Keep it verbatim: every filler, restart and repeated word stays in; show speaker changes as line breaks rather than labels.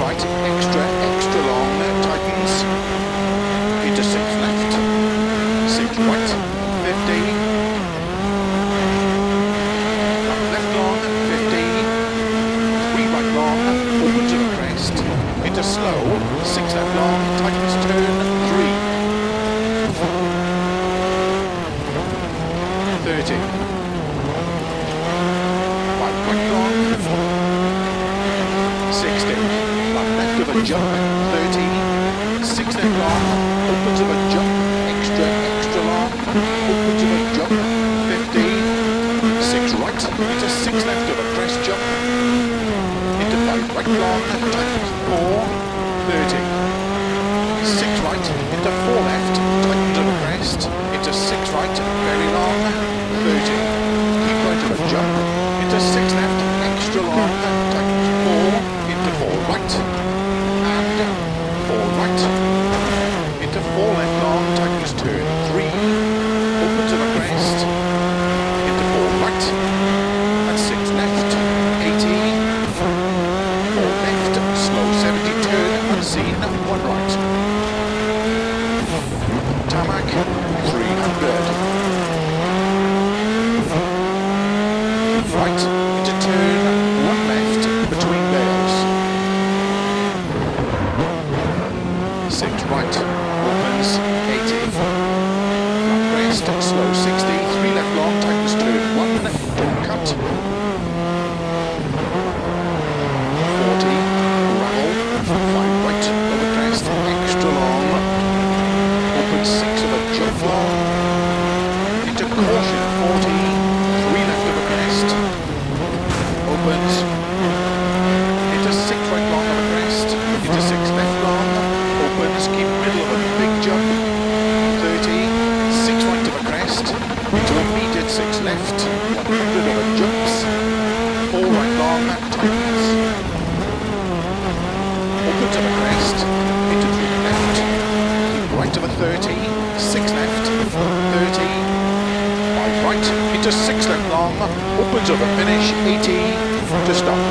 right, extra, extra long, tightens, into six left, six right, fifty, right left long, fifty, three right long, open to the crest, into slow, six left long, tightens turn, three, thirty, right right long, sixty, right left of a jump, thirty, six left long, opens of a jump, extra, extra long, opens of a jump, fifty, six right, into six left of a crest jump, into five right long, tightens four, thirty, six right, into four left, tightens of a crest, into six right, very long, thirty, keep right of a jump, into six left, extra long, tightens four, into four right, and four right, into four left long, tightens turn three, opens of a crest, into four right, and six left, eighty, four left, slow seventy, turn unseen, one right, tarmac, three hundred, right, into turn one left, between bales, six right, opens, eighty, flat crest, slow sixty, three left long, tightens turn one, don't cut, forty, gravel, five right, over crest, extra long, opens six of a jump long, into caution, forty, three left of a crest, opens, into six right long of a crest, into six left long, opens, keep middle of a big jump, thirty, six right of a crest, into immediate six left, one hundred of a jumps, four right long, tightens, opens of a crest, into three left, keep right of a thirty, six left, thirty, five right, into six left long, opens of a finish, eighty, to stop.